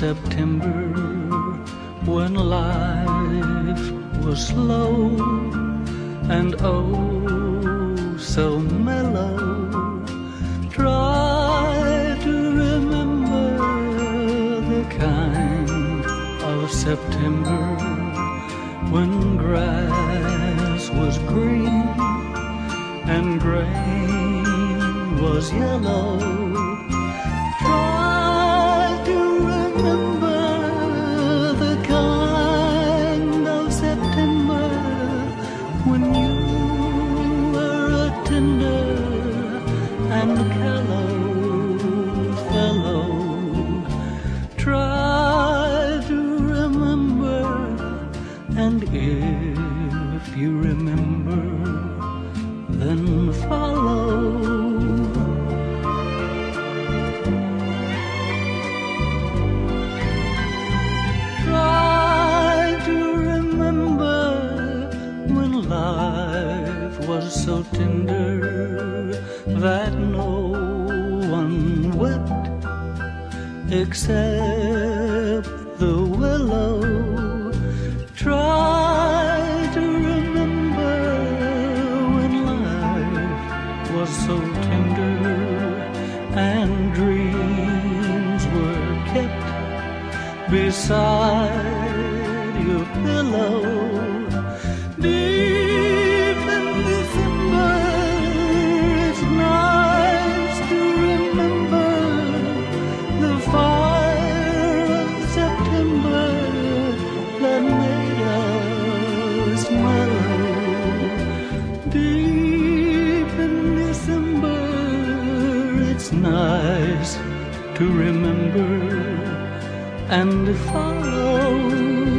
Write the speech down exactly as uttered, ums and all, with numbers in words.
September, when life was slow and oh so mellow. Try to remember the kind of September when grass was green and grain was yellow. Try to remember the kind of September when you were a tender and callow fellow. Try to remember, and if you remember, then follow. Try to remember when life was so tender that no one wept except the willow. Try to remember when life was so tender and dreams were kept beside your pillow. Deep in December, it's nice to remember the fire of September that made us mellow. Deep in December, it's nice to remember and follow.